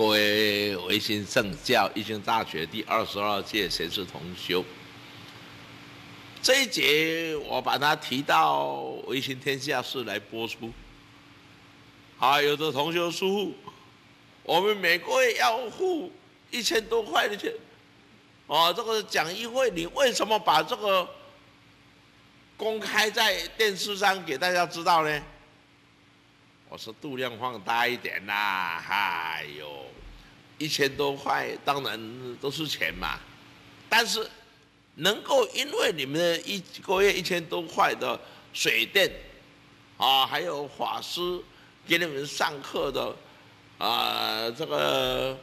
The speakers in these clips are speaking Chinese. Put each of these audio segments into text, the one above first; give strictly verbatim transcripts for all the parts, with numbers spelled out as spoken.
各位维新圣教义兴大学第二十二届学士同修，这一节我把它提到维新天下事来播出。啊，有的同修疏忽，我们每个月要付一千多块的钱。哦，这个讲义会，你为什么把这个公开在电视上给大家知道呢？我说度量放大一点啦，哎呦，一千多块当然都是钱嘛，但是能够因为你们的一个月一千多块的水电啊，还有法师给你们上课的啊这个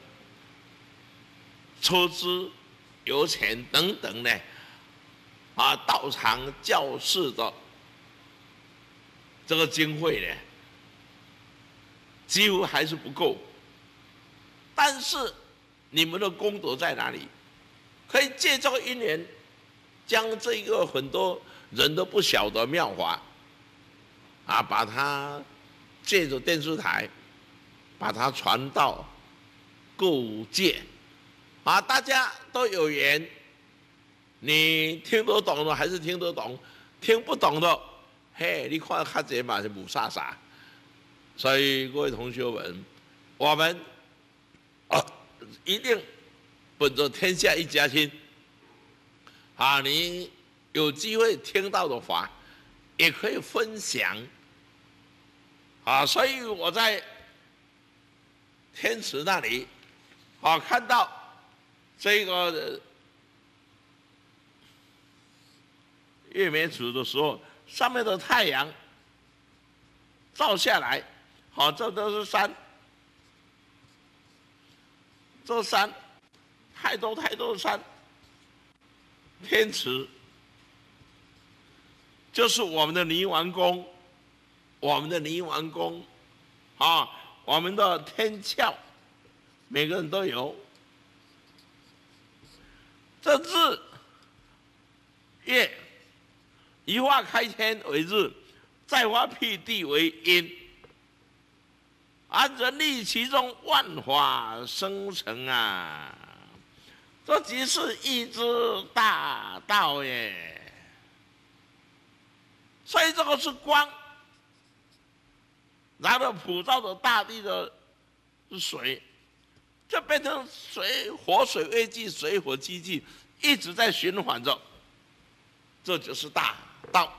车资、油钱等等呢，啊道场教室的这个经费呢，几乎还是不够。但是你们的功德在哪里？可以借这个因缘，将这一个很多人都不晓得妙法啊，把它借着电视台把它传到各界啊，大家都有缘，你听得懂的还是听得懂，听不懂的，嘿，你看看这嘛是无啥啥。所以各位同学们，我们啊一定本着天下一家亲啊，你有机会听到的法，也可以分享啊。所以我在天池那里啊看到这个月明池的时候，上面的太阳照下来，好，这都是山，这山太多太多的山，天池就是我们的泥丸宫，我们的泥丸宫啊，我们的天窍，每个人都有。这日月一化开天为日，再化辟地为阴，而人力其中，万法生成啊！这即是一之大道耶。所以这个是光，然后普照的大地的水，就变成水火水为济，水火既济，一直在循环着，这就是大道。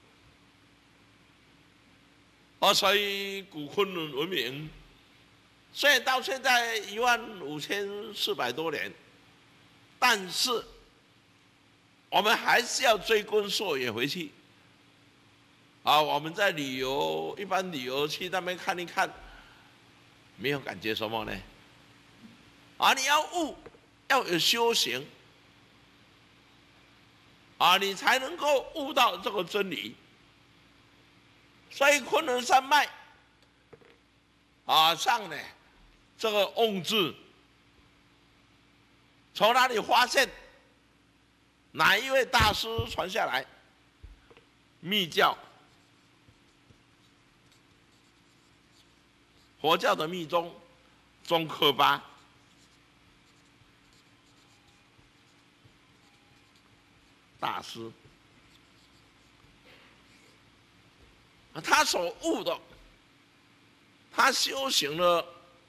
哦，所以古昆仑文明虽然到现在一万五千四百多年，但是我们还是要追根溯源回去。啊，我们在旅游，一般旅游去那边看一看，没有感觉什么呢？啊，你要悟，要有修行，啊，你才能够悟到这个真理。所以昆仑山脉啊上呢，这个瓮字从哪里发现？哪一位大师传下来？密教、佛教的密宗宗喀巴大师，他所悟的，他修行了，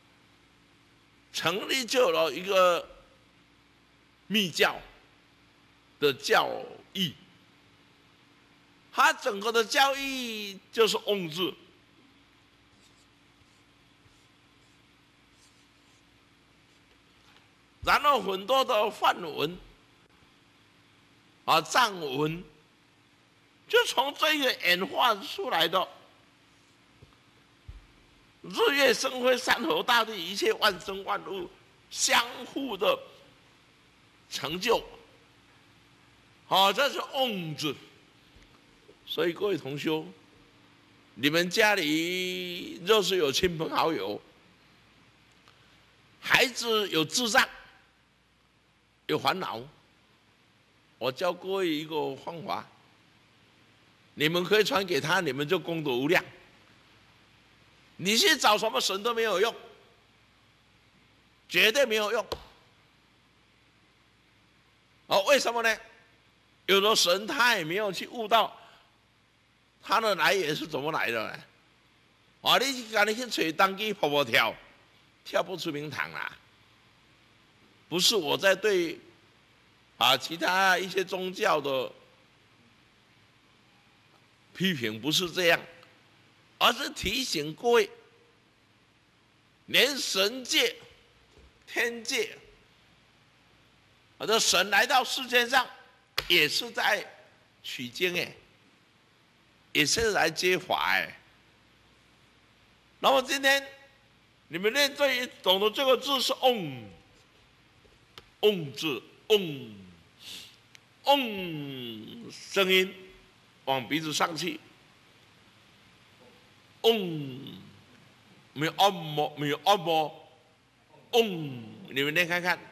成立就了一个密教的教义。他整个的教义就是瓮字，然后很多的梵文啊藏文，就从这个演化出来的。日月生辉，山河大地，一切万生万物相互的成就。好，这是瓮字。所以各位同修，你们家里若是有亲朋好友，孩子有智障、有烦恼，我教各位一个方法，你们可以传给他，你们就功德无量。你去找什么神都没有用， 绝对没有用。哦，为什么呢？有的神他也没有去悟到它的来源是怎么来的呢？啊，你赶紧去找当机跑跑跳，跳不出名堂啦。不是我在对啊其他一些宗教的批评，不是这样，而是提醒各位，连神界、天界，我的神来到世界上，也是在取经哎，也是来接法哎。那么今天你们念这一懂得这个字是嗡，嗡字，嗡，嗡声音往鼻子上去，嗡，没有按摩，没有按摩，嗡，你们念看看，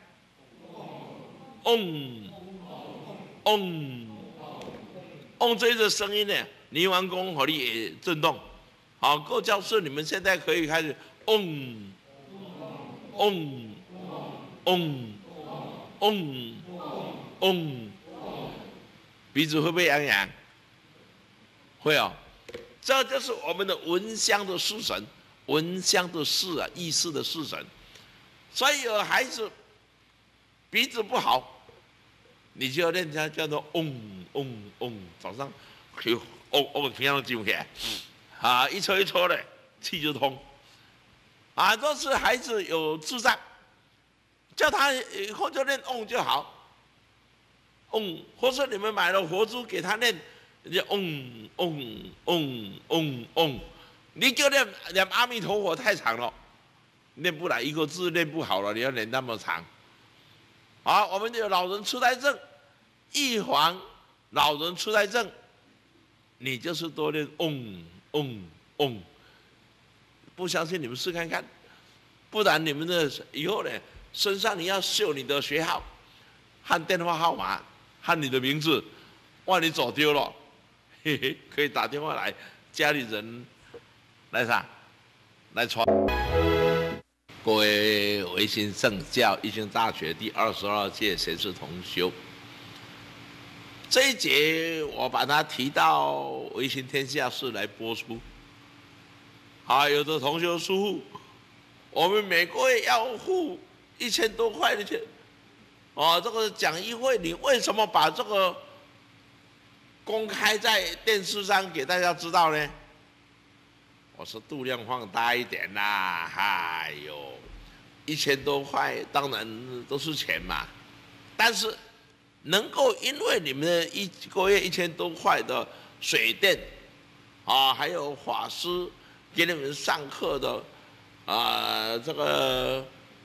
嗡，嗡，嗡这一个声音呢，泥丸宫火力也震动。好，各位教室，你们现在可以开始嗡，嗡，嗡，嗡，嗡，鼻子会不会痒痒？会哦，这就是我们的闻香的式神，闻香的式啊，意识的式神。所以有孩子鼻子不好，你就要练它叫做嗡嗡嗡，早上就嗡嗡平常就起来。啊，一抽一抽的，气就通。啊，若是孩子有智障，叫他以后就练嗡就好。嗡，或是你们买了佛珠给他练，就嗡嗡嗡嗡嗡。你就练练阿弥陀佛太长了，练不来一个字，练不好了，你要练那么长。好，我们有老人痴呆症，预防老人痴呆症，你就是多练嗡。嗡嗡，不相信你们试看看，不然你们的以后呢，身上你要绣你的学号和电话号码和你的名字，万一走丢了，嘿嘿，可以打电话来，家里人来啥来传。各位维新圣教义兴大学第二十二届学士同修。这一节我把它提到维新天下事来播出。啊，有的同学疏忽，我们每个月要付一千多块的钱。哦，这个讲义会，你为什么把这个公开在电视上给大家知道呢？我说度量放大一点啦，哎呦，一千多块当然都是钱嘛，但是。能够因为你们的一个月一千多块的水电，啊，还有法师给你们上课的，啊，这个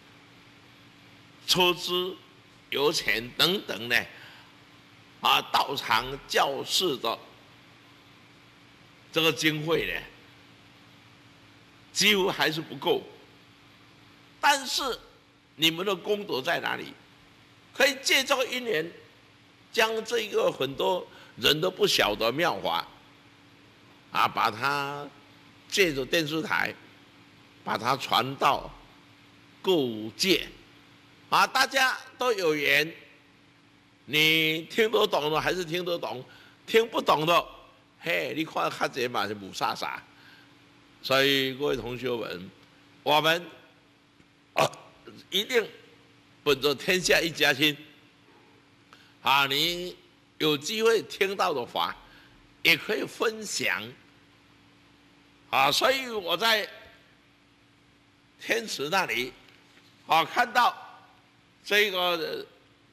车资、油钱等等呢，啊，道场教室的这个经费呢，几乎还是不够。但是你们的功德在哪里？可以借这个因缘。将这一个很多人都不晓得妙法，啊，把它借着电视台，把它传到各界，啊，大家都有缘，你听得懂的还是听得懂，听不懂的，嘿，你看看这嘛是无啥啥。所以各位同学们，我们啊一定本着天下一家亲。啊，你有机会听到的话，也可以分享。啊，所以我在天池那里，啊，看到这个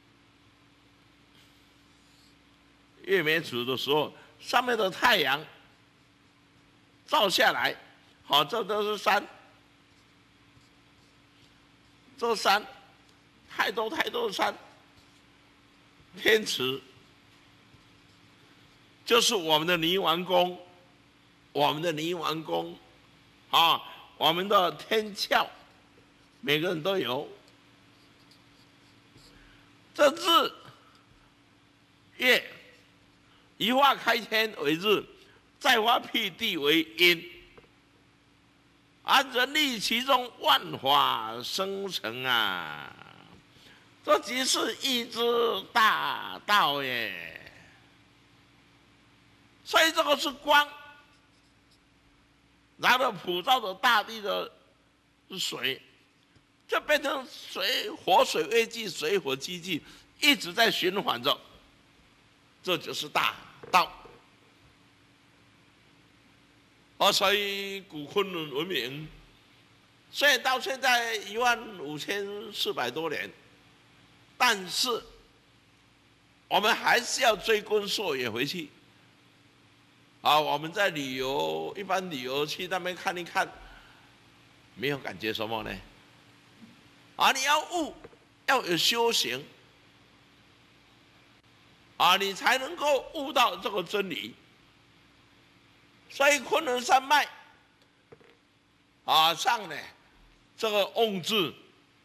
月明池的时候，上面的太阳照下来，好，这都是山，这山太多太多的山。天池就是我们的泥丸宫，我们的泥丸宫，啊，我们的天窍，每个人都有。这日月一化开天为日，再化辟地为阴。 啊，人力其中，万法生成啊，这即是一之大道耶。所以这个是光，然后普照着大地的水，就变成水火水为济，水火既济，一直在循环着，这就是大道。而所以古昆仑文明，虽然到现在一万五千四百多年，但是我们还是要追根溯源回去。啊，我们在旅游，一般旅游去那边看一看，没有感觉什么呢？啊，你要悟，要有修行，啊，你才能够悟到这个真理。所以昆仑山脉啊上呢，这个瓮字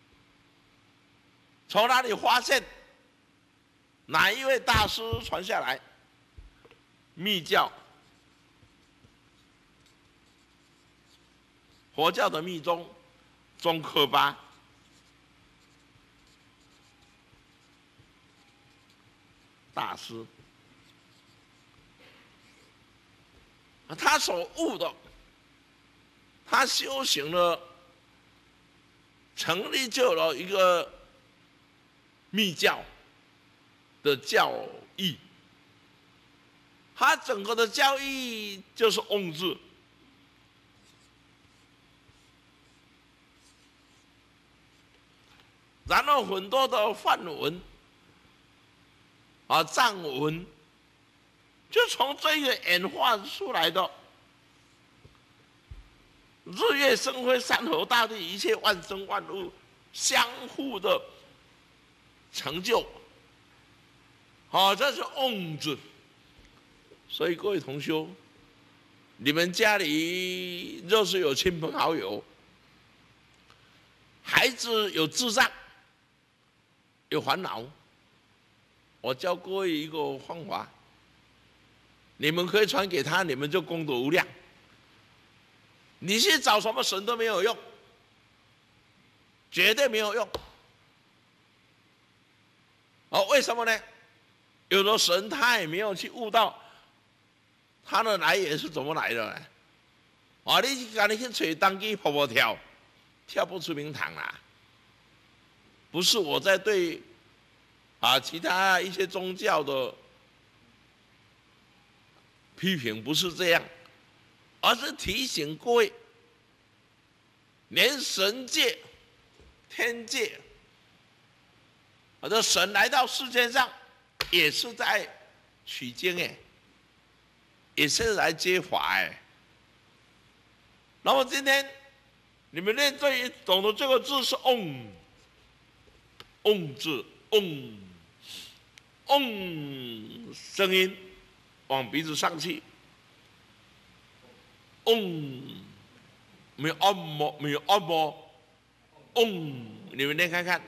从哪里发现？哪一位大师传下来？密教。佛教的密宗宗喀巴大师，他所悟的，他修行了，成立就了一个密教的教义，他整个的教义就是瓮字。然后很多的梵文啊、藏文，就从这个演化出来的。日月生辉，山河大地，一切万生万物相互的成就。好、啊，这是瓮字。所以各位同修，你们家里若是有亲朋好友，孩子有智障，有烦恼，我教各位一个方法，你们可以传给他，你们就功德无量。你去找什么神都没有用，绝对没有用。哦，为什么呢？有的神他也没有去悟到他的来源是怎么来的呢？啊，你赶紧去吹当机跑跑跳，跳不出名堂啦。不是我在对啊其他一些宗教的批评，不是这样，而是提醒各位，连神界、天界，我的神来到世界上，也是在取经哎，也是来接法哎。那么今天你们念这一懂得这个字是嗡。嗡字，嗡，嗡，声音往鼻子上去，嗡，没有按摩，没有按摩，嗡，你们念看看，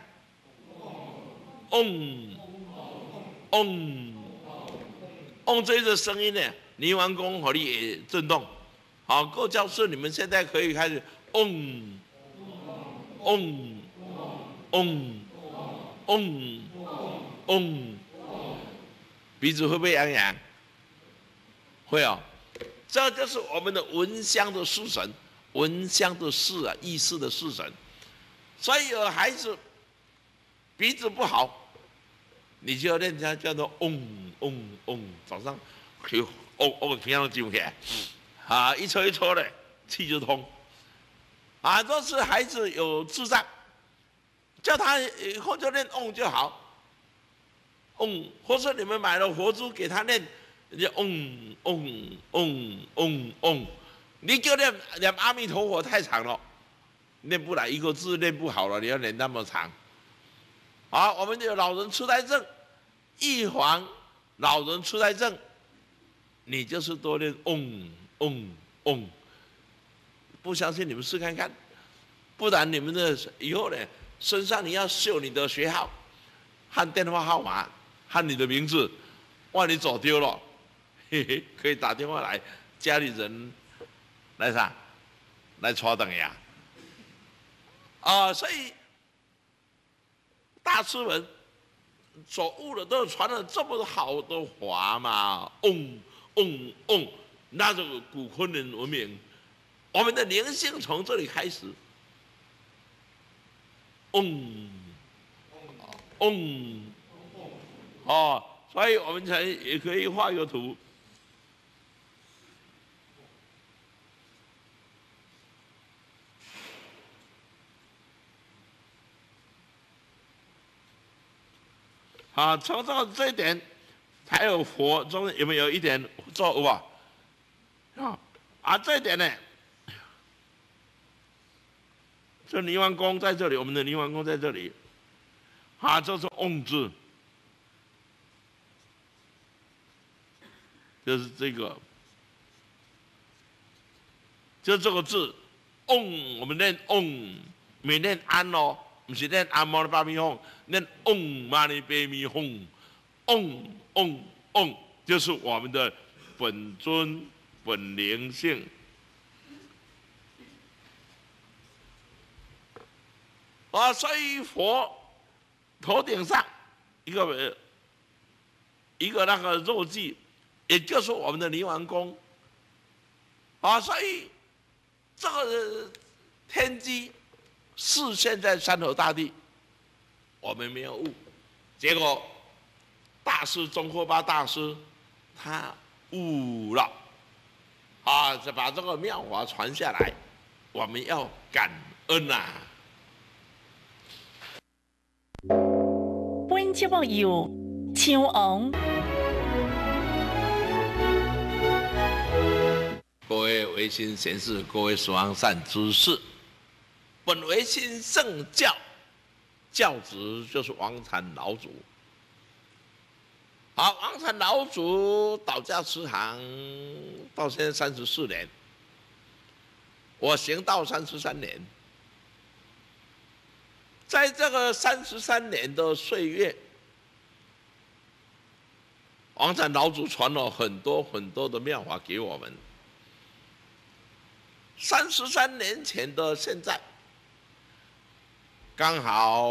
嗡，嗡，嗡这一个声音呢，泥丸宫和你也震动，好，各教室你们现在可以开始，嗡，嗡，嗡。嗡嗡，鼻子会不会痒痒？会哦，这就是我们的闻香的式神，闻香的式啊，意识的式神。所以有孩子鼻子不好，你就要练它叫做嗡嗡嗡，早上就嗡嗡平常就起来，啊，一抽一抽的气就通。啊，都是孩子有智障。叫他以后就念嗡就好，嗡，或者你们买了佛珠给他念，就嗡嗡嗡嗡嗡，你就念念阿弥陀佛太长了，念不来一个字，念不好了，你要念那么长。好，我们有老人痴呆症，预防老人痴呆症，你就是多念嗡嗡嗡。不相信你们试看看，不然你们的以后呢？身上你要绣你的学号、和电话号码、和你的名字，万一走丢了，嘿嘿，可以打电话来，家里人来啥， 来传等呀。啊，所以大师们所悟的都传了这么好的话嘛，嗡嗡嗡，那这个古昆仑文明，我们的灵性从这里开始，嗡嗡，哦，所以我们才也可以画一个图。啊，从这这一点，还有佛中有没有一点作物啊？啊，啊这一点呢，这泥丸宫在这里，我们的泥丸宫在这里，啊，这是嗡字，就是这个，就这个字，嗡，我们念嗡，没念安哦。不是念阿弥巴咪吽，念嗡嘛呢呗咪吽，嗡嗡嗡，就是我们的本尊本灵性。啊，所以佛头顶上一个一个那个肉髻，也就是我们的泥丸宫。啊，所以这个天机。是现在山河大地，我们没有悟，结果大师宗喀巴大师他悟了，啊，就把这个妙法传下来，我们要感恩呐、啊。 本节目由唱王， 各位维新贤士，各位十方善知识。本维新圣教，教旨就是王禅老祖。好，王禅老祖倒驾慈航到现在三十四年，我行道三十三年。在这个三十三年的岁月，王禅老祖传了很多很多的妙法给我们。三十三年前的现在。刚好，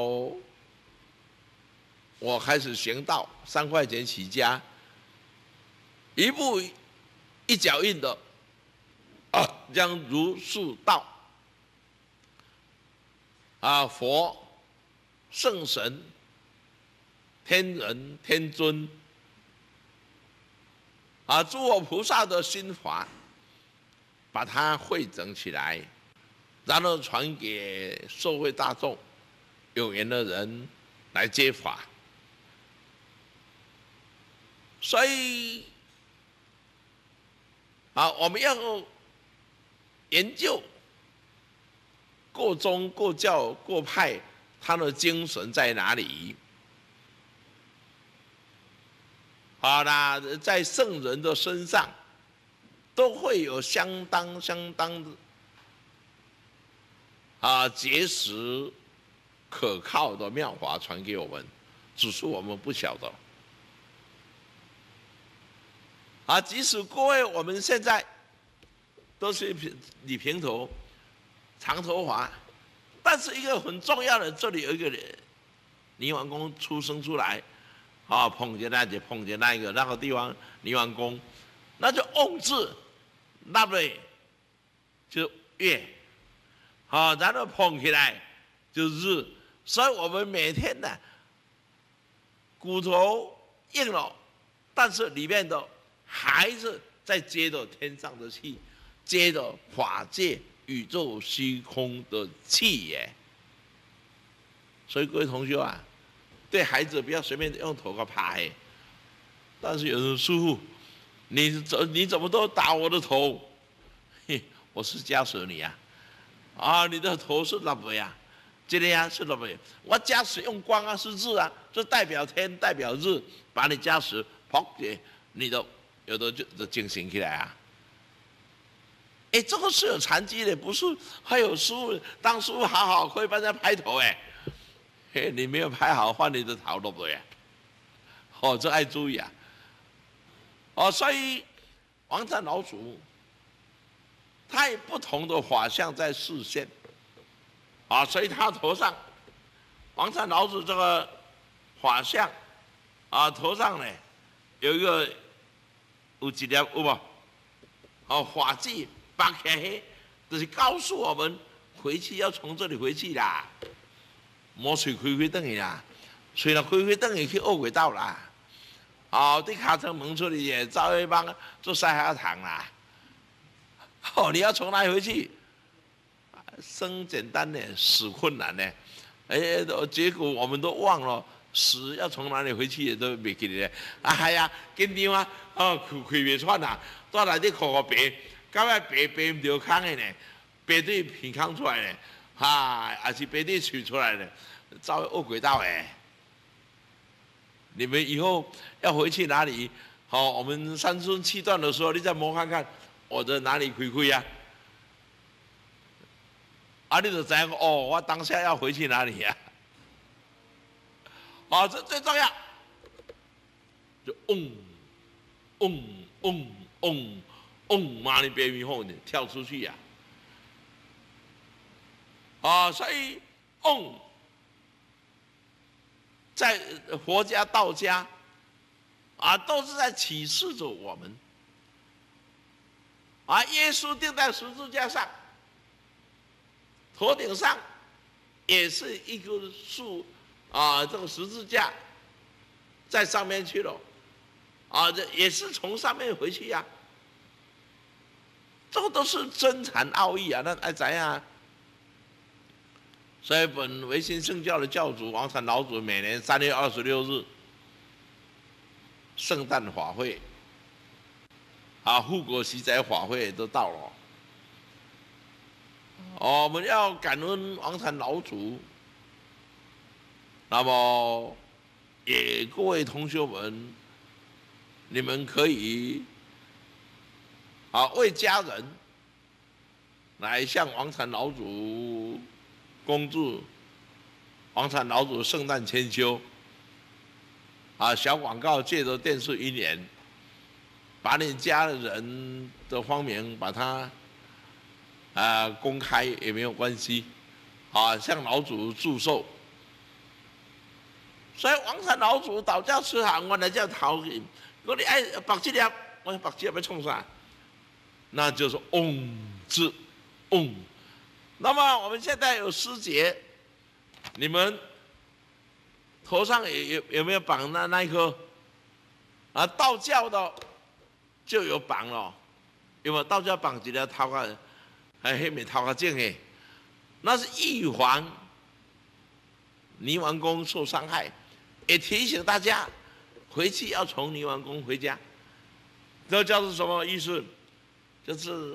我开始行道，三块钱起家，一步一脚印的，啊，将如是道，啊，佛、圣神、天人、天尊，啊，诸佛菩萨的心法，把它汇整起来，然后传给社会大众。有缘的人来接法，所以啊，我们要研究各宗各教各派，他的精神在哪里？好啦，在圣人的身上都会有相当相当的啊结实。可靠的妙法传给我们，只是我们不晓得。啊，即使各位我们现在都是理平头、长头发，但是一个很重要的，这里有一个人，泥丸宫出生出来，啊，碰见那就碰见那一个那个地方泥丸宫，那就嗡字，那对，就月，好，然后碰起来就日。所以我们每天呢，骨头硬了，但是里面的还是在接着天上的气，接着法界宇宙虚空的气耶。所以各位同学啊，对孩子不要随便用头壳拍。但是有人师父，你怎你怎么都打我的头？嘿，我是加舍你啊，啊，你的头是哪个呀？今天啊是什么？我加持用光啊，是日啊，这代表天，代表日，把你加持，砰的，你的有的就就惊醒起来啊。哎，这个是有残疾的，不是还有师傅当师傅好好可以帮人家拍头哎，嘿，你没有拍好，换你的头对不对？哦，这爱注意啊。哦，所以王禅老祖他有不同的法相在示现，啊，所以他头上王禅老祖这个法相，啊，头上呢有一个有一粒有无？哦，法纪拔起来，就是告诉我们回去要从这里回去啦，莫随开开等去啦，随了开开等去去恶鬼道啦。哦，你卡车门出去也走一帮做晒下堂啦。哦，你要从哪里回去？生简单的，死困难的。哎，结果我们都忘了，死要从哪里回去也都没记得。啊，系啊，紧张啊，哦，开开袂喘啊，到内底靠个白，到尾白白唔着空的呢，白对鼻孔出来呢，哈，还是白对嘴出来的，走恶鬼道哎。你们以后要回去哪里？好，我们三尊七段的时候，你再摸看看我的哪里亏亏呀？啊，你就知道哦，我当下要回去哪里呀？啊，这最重要，就嗡嗡嗡嗡嗡，妈的别迷后呢，跳出去呀！啊，所以嗡。在佛家、道家，啊，都是在启示着我们。啊，耶稣钉在十字架上，头顶上也是一棵树，啊，这个十字架在上面去了，啊，这也是从上面回去呀、啊。这个都是真禅奥义啊，那爱怎样？所以，本维新圣教的教主王禅老祖每年三月二十六日圣诞法会，啊，护国喜载法会都到了。哦，我们要感恩王禅老祖。那么，也各位同学们，你们可以啊为家人来向王禅老祖恭祝王禅老祖圣诞千秋。啊，小广告借着电视一年，把你家人的方面把它啊公开也没有关系，啊，向老祖祝寿。所以王禅老祖道教慈航，原来叫头人。如果你爱白这粒，我白这粒要冲啥？那就是嗡字，嗡。那么我们现在有师姐，你们头上有有有没有绑那那一颗？啊，道教的就有绑了，有没有？道教绑一个头壳，还黑面头壳镜诶，那是预防泥丸宫受伤害，也提醒大家回去要从泥丸宫回家。这叫做什么意思？就是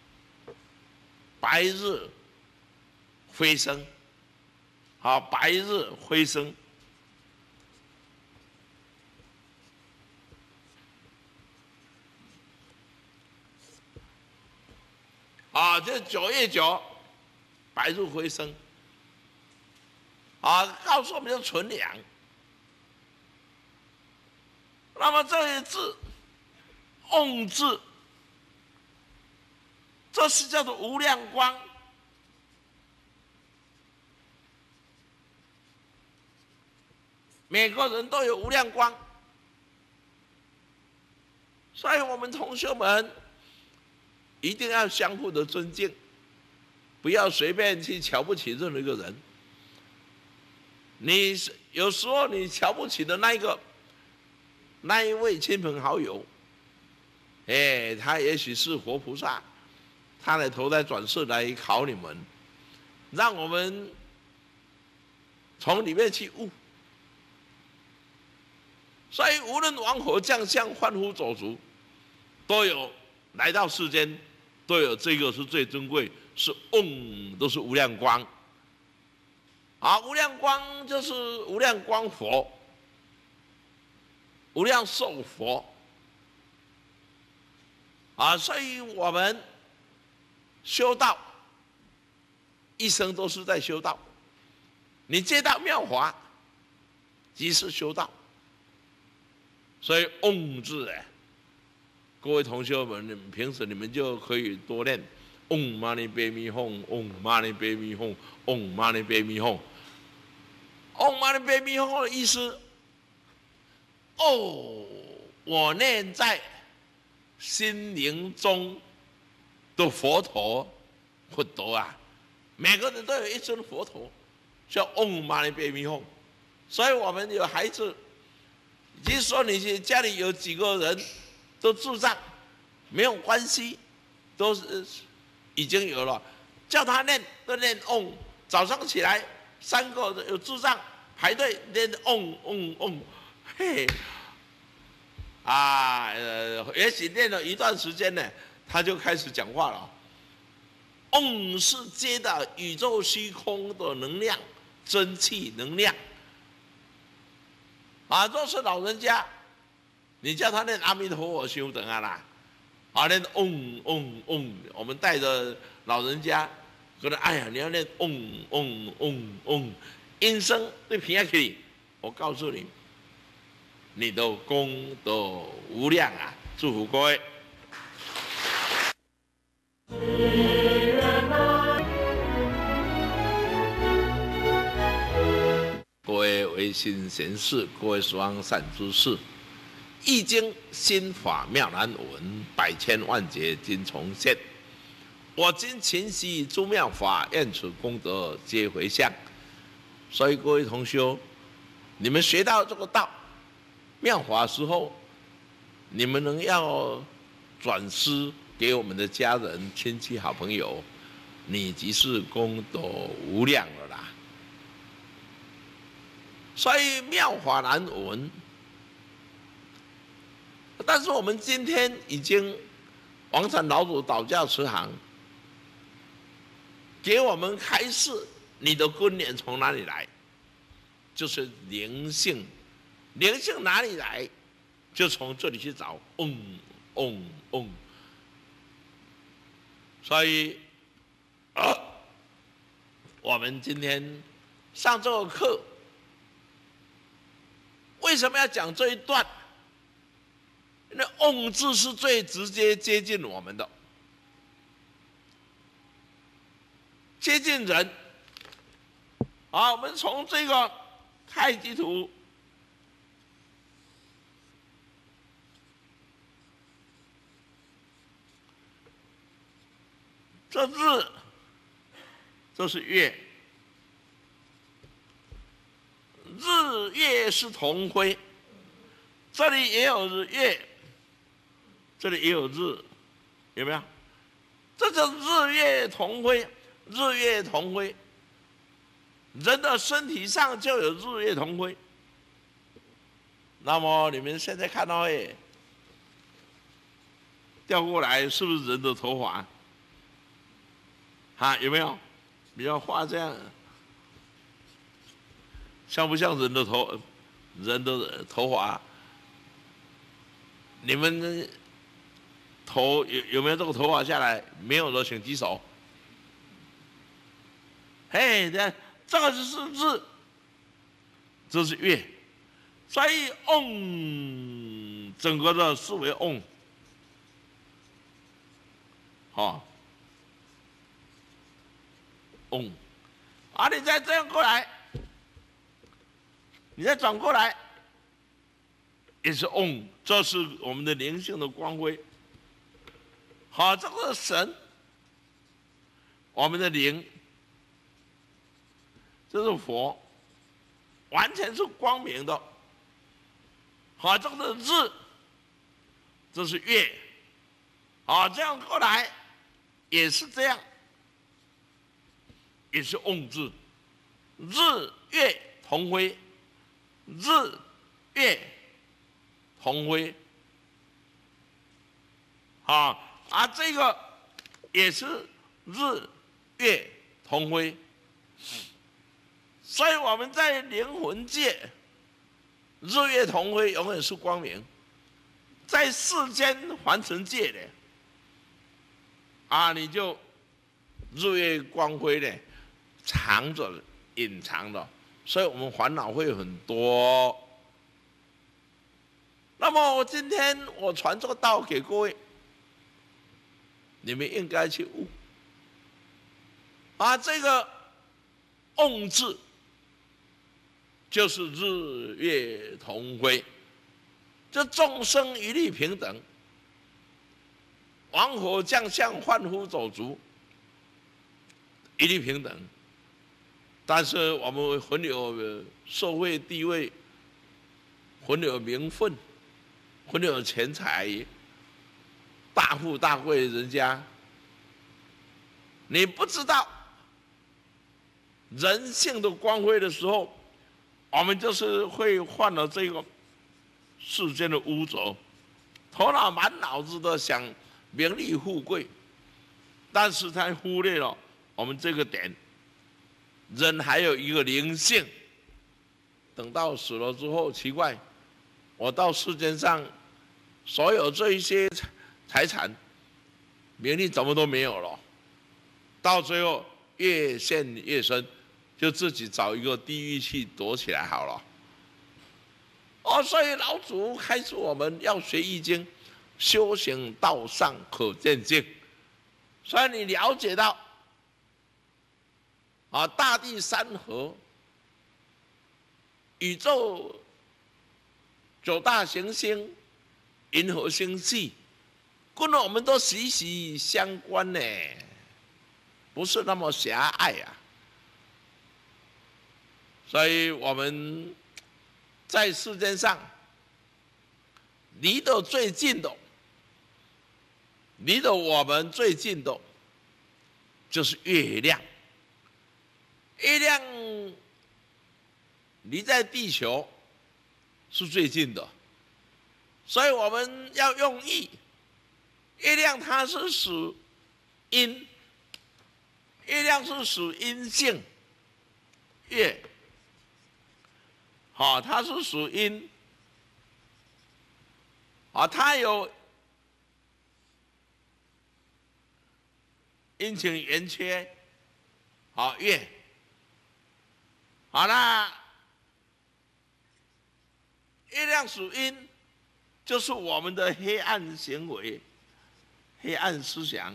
白日飞升，好，白日飞升。啊，这九月九，白日飞升。啊，告诉我们要存粮。那么这些字，嗡字，这是叫做无量光。每个人都有无量光，所以我们同学们一定要相互的尊敬，不要随便去瞧不起任何一个人。你有时候你瞧不起的那一个那一位亲朋好友，哎，他也许是活菩萨，他来投胎转世来考你们，让我们从里面去悟。所以无论王侯将相、贩夫走卒，都有来到世间，都有这个是最尊贵，是嗡，都是无量光。啊，无量光就是无量光佛，无量寿佛。啊，所以我们修道，一生都是在修道。你接到妙法，即是修道。所以嗡字哎，各位同学们，你们平时你们就可以多练嗡嘛呢呗咪吽，嗡嘛呢呗咪吽，嗡嘛呢呗咪吽。嗡嘛呢呗咪吽的意思，哦，我念在心灵中的佛陀，佛陀啊，每个人都有一尊佛陀，叫嗡嘛呢呗咪吽。所以我们有孩子，即使说你家里有几个人都智障，没有关系，都是已经有了，叫他念都念嗡。早上起来，三个有智障排队念嗡嗡嗡，嘿，啊，呃，也许念了一段时间呢，他就开始讲话了。嗡是接的宇宙虚空的能量，真气能量。啊，若是老人家，你叫他念阿弥陀佛修等啊啦，啊念嗡嗡嗡，我们带着老人家，跟他哎呀，你要念嗡嗡嗡嗡，音声对平下去，我告诉你，你的功德无量啊！祝福各位。各位维新贤士，各位十方善知识，《易经》心法妙难闻，百千万劫今重现。我今勤习诸妙法，愿此功德皆回向。所以各位同修，你们学到这个道妙法的时候，你们能要转施给我们的家人、亲戚、好朋友，你即是功德无量了啦。所以妙法难闻，但是我们今天已经王禅老祖导教慈航给我们开示，你的根源从哪里来？就是灵性，灵性哪里来？就从这里去找，嗡嗡嗡。所以，呃，我们今天上这个课。为什么要讲这一段？那嗡字是最直接接近我们的，接近人。好，我们从这个太极图，这日，这是月。日月是同辉，这里也有日月，这里也有日，有没有？这叫日月同辉，日月同辉。人的身体上就有日月同辉。那么你们现在看到哎，调过来是不是人的头发？啊，有没有？比较画这样。像不像人的头，人的头发？你们头有有没有这个头发下来？没有的请举手。嘿，这这个就是日，这是月，所以嗡，整个的视为嗡。好，嗡，啊，你再这样过来。你再转过来，也是嗡，这是我们的灵性的光辉。好，这个神，我们的灵，这是佛，完全是光明的。好，这个是日，这是月。好，这样过来，也是这样，也是嗡字，日月同辉。日月同辉，啊啊，这个也是日月同辉，所以我们在灵魂界，日月同辉永远是光明；在世间凡尘界的，啊，你就日月光辉的藏着、隐藏的。所以我们烦恼会很多。那么我今天我传这个道给各位，你们应该去悟。 啊，这个瓮字就是日月同辉，这众生一律平等，王侯将相贩夫走卒一律平等。但是我们很有社会地位，很有名分，很有钱财，大富大贵人家，你不知道人性的光辉的时候，我们就是会犯了这个世间的污浊，头脑满脑子的想名利富贵，但是他忽略了我们这个点，人还有一个灵性。等到死了之后，奇怪，我到世间上所有这一些财产、名利怎么都没有了？到最后越陷越深，就自己找一个地狱去躲起来好了。哦，所以老祖开始我们要学易经，修行道上可见境。所以你了解到，啊，大地山河、宇宙九大行星、银河星系，跟我们都息息相关呢，不是那么狭隘啊。所以我们在世间上离得最近的，离得我们最近的，就是月亮。月亮离在地球是最近的，所以我们要用意。月亮它是属阴，月亮是属阴性，月，好，它是属阴，啊，它有阴晴圆缺，好，月，好啦。月亮属阴，就是我们的黑暗行为、黑暗思想、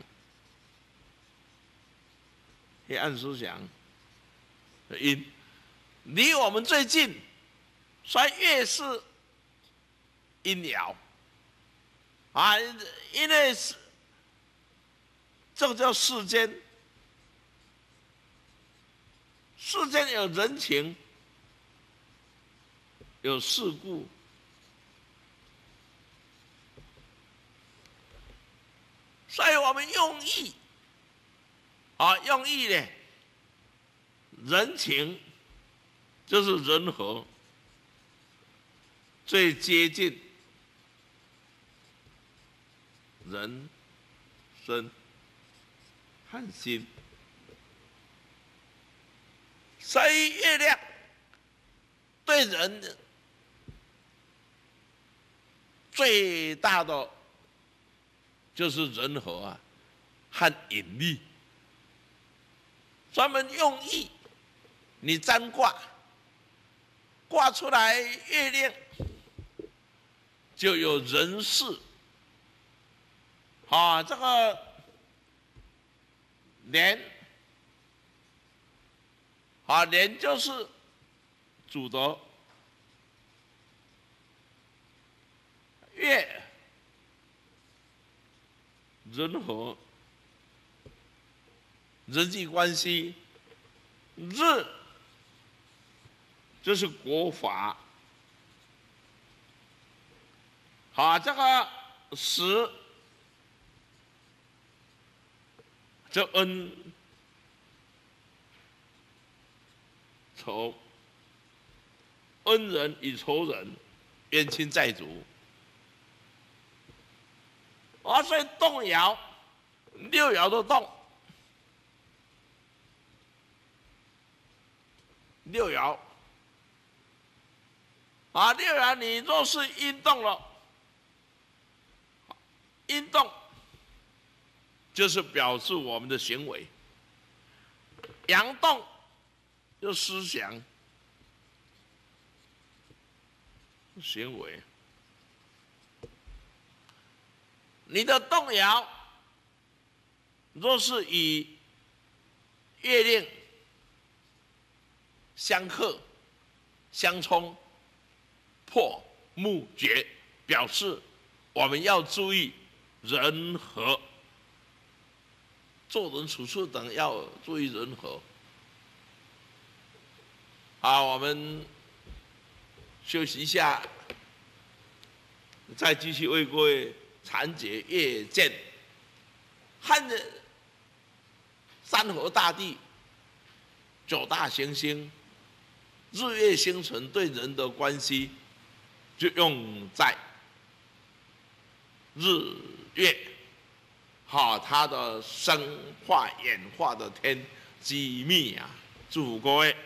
黑暗思想的阴，离我们最近，所以月是阴爻啊，因为是这叫世间，世间有人情。有事故，所以我们用意，啊，用意呢，人情就是人和，最接近人生和心，所以月亮对人最大的就是人和啊和引力，专门用意，你占卦，卦出来月亮就有人事，啊，这个年，啊，年就是主德。月人和人际关系，日就是国法，好，这个时这恩仇，恩人与仇人，冤亲债主。啊，所以动爻，六爻的动，六爻，啊，六爻你若是阴动了，阴动就是表示我们的行为，阳动就思想、行为。你的动摇，若是以月令相克、相冲、破、木、绝，表示我们要注意人和，做人处事等要注意人和。好，我们休息一下，再继续为各位阐解月见。汉人山河大地、九大行星、日月星辰对人的关系，就用在日月，好，它的生化演化的天机密啊！祝福各位。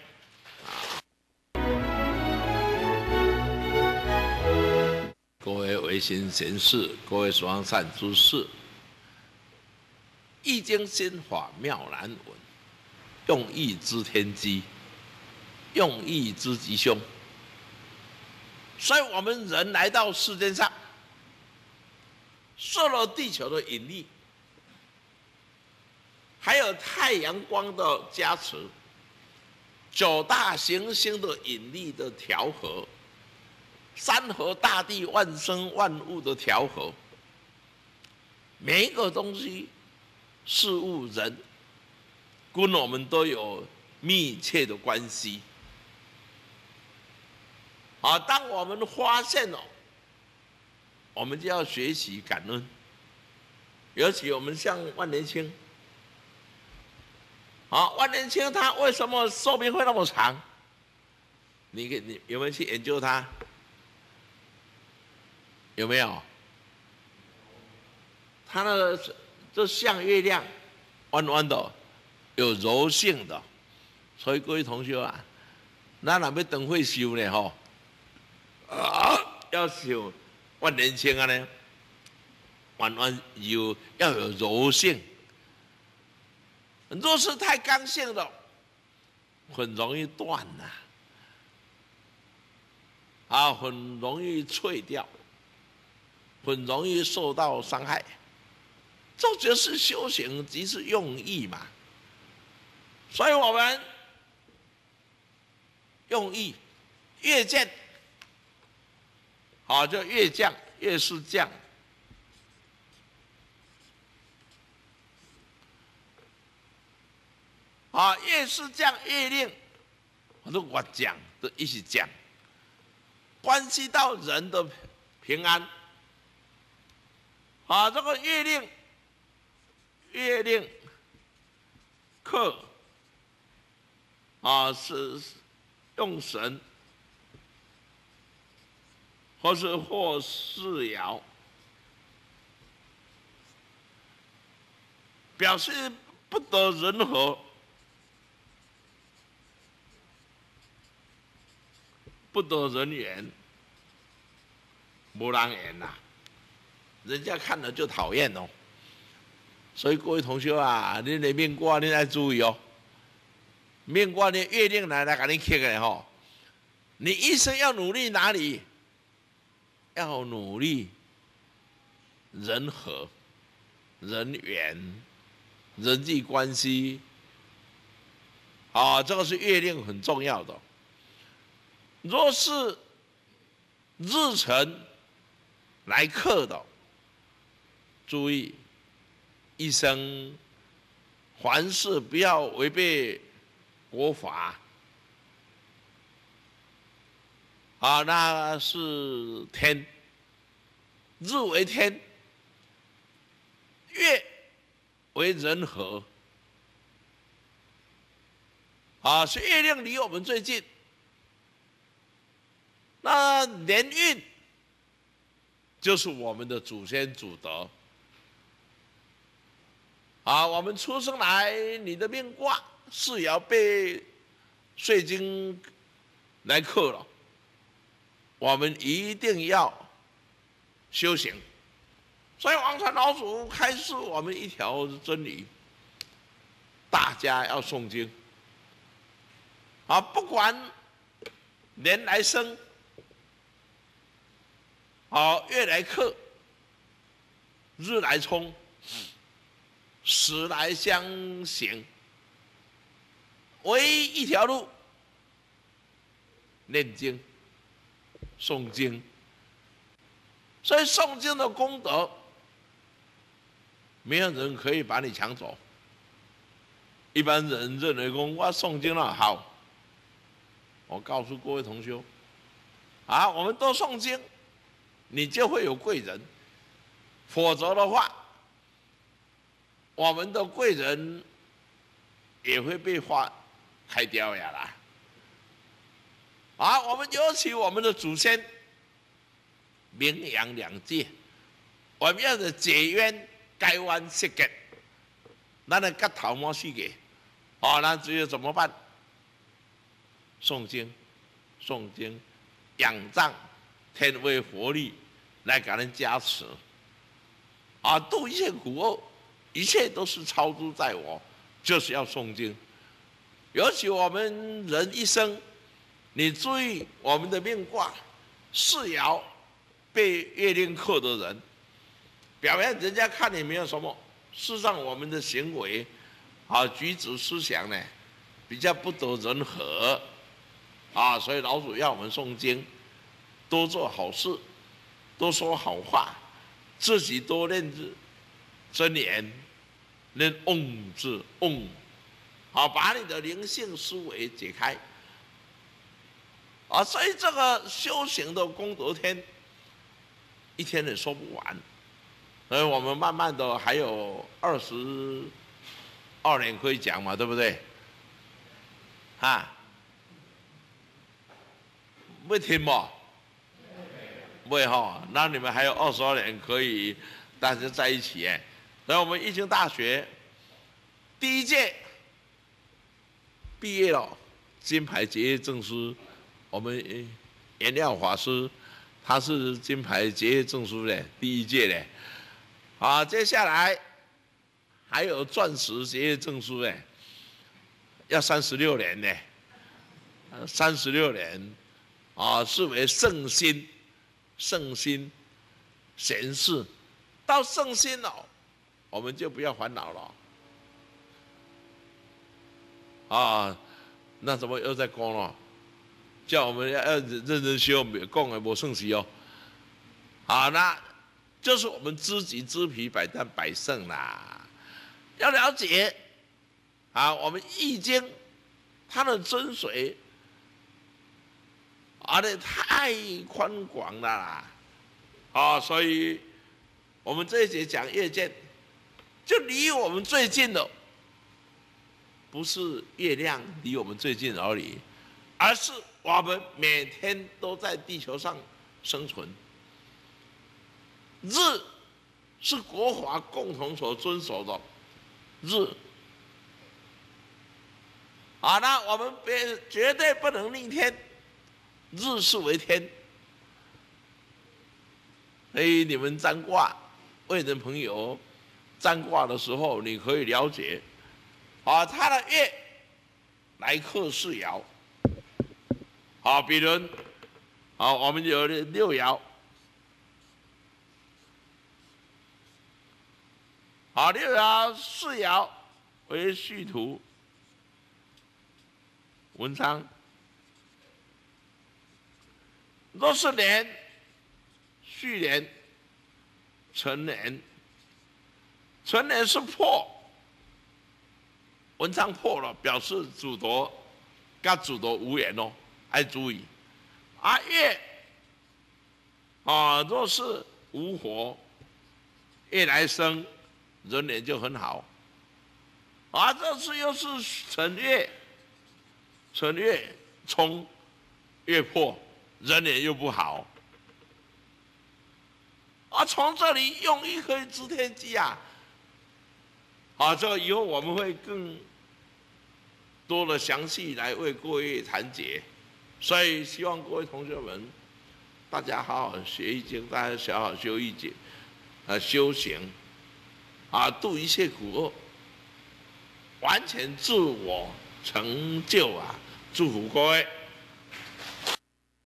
各位维新贤士，各位双善诸士，《易经》心法妙难闻，用意知天机，用意知吉凶。所以，我们人来到世界上，受了地球的引力，还有太阳光的加持，九大行星的引力的调和。山河大地、万生万物的调和，每一个东西、事物、人，跟我们都有密切的关系。啊，当我们发现了，我们就要学习感恩。尤其我们像万年青，啊，万年青它为什么寿命会那么长？你给你有没有去研究它？有没有？它那个就像月亮，弯弯的，有柔性的，所以各位同学啊，咱若要等会修呢吼，啊，要修万年青啊呢，弯弯有要有柔性，若是太刚性的，很容易断呐、啊，啊，很容易脆掉。很容易受到伤害，这就是修行，即是用意嘛。所以我们用意，越见，好，就越降，越是降。啊，越是降越令，我都我讲的一起讲，关系到人的平安。啊，这个月令，月令克啊，是用神或是或是爻，表示不得人和，不得人缘，无人缘呐。人家看了就讨厌哦，所以各位同学啊，你的命卦你要注意哦。命卦你月令来来给你看的吼，你一生要努力哪里？要努力人和、人缘、人际关系。啊，这个是月令很重要的。若是日辰来克的，注意，一生凡事不要违背国法。啊，那是天，日为天，月为人和。啊，是月亮离我们最近。那年运就是我们的祖先祖德。啊，我们出生来，你的命卦是爻被岁金来克了，我们一定要修行。所以王禅老祖开示我们一条真理：大家要诵经。啊，不管年来生，啊，月来克，日来冲。时来相刑， 唯一一条路，念经、诵经。所以诵经的功德，没有人可以把你抢走。一般人认为说，我诵经了好，我告诉各位同学，啊，我们都诵经，你就会有贵人。否则的话，我们的贵人也会被划开掉呀啦。啊，我们尤其我们的祖先名扬两界，我们要的解冤解冤释结，咱的骨头没死嘅，哦，那只有怎么办？诵经，诵经，仰仗天威佛力来给人加持，啊，度一切苦厄，一切都是超诸在我，就是要诵经。尤其我们人一生，你注意我们的命卦四爻被月令克的人，表面人家看你没有什么，事实上我们的行为啊、举止思想呢，比较不得人和啊，所以老祖要我们诵经，多做好事，多说好话，自己多念字真言，念嗡字嗡，好，把你的灵性思维解开啊，所以这个修行的功德天，一天也说不完，所以我们慢慢的还有二十二年可以讲嘛，对不对？啊，不听吗？不会哈，那你们还有二十二年可以大家在一起哎。所以我们义经大学第一届毕业了，金牌结业证书，我们颜料法师他是金牌结业证书的第一届的，啊，接下来还有钻石结业证书的，要三十六年呢，三十六年，啊，视为圣心，圣心贤士，到圣心了，我们就不要烦恼了。啊，那怎么又在讲了？叫我们要要认真修，讲的无算是哦。好，那就是我们知己知彼，百战百胜啦。要了解，啊，我们易经它的真髓，啊，那太宽广了啦。啊，所以我们这一节讲夜见，就离我们最近的。不是月亮离我们最近而已，而是我们每天都在地球上生存。日是国法共同所遵守的日，啊，那我们别绝对不能逆天，日是为天。所以你们占卦，为人朋友占卦的时候，你可以了解。啊，他的月来克四爻，好，比如，好，我们有六爻，好，六爻四爻为戌土、文昌，若是年、戌年、辰年，辰年是破。文昌破了，表示主夺跟主夺无缘哦，要注意。啊月啊，若是无火，夜来生，人脸就很好。啊，这次又是辰月，辰月冲月破，人脸又不好。啊，从这里用意可以知天机啊。啊，这个以后我们会更多的详细来为各位谈解，所以希望各位同学们，大家好好学易经，大家好好修易经，呃，修行，啊，度一切苦厄，完全自我成就啊！祝福各位。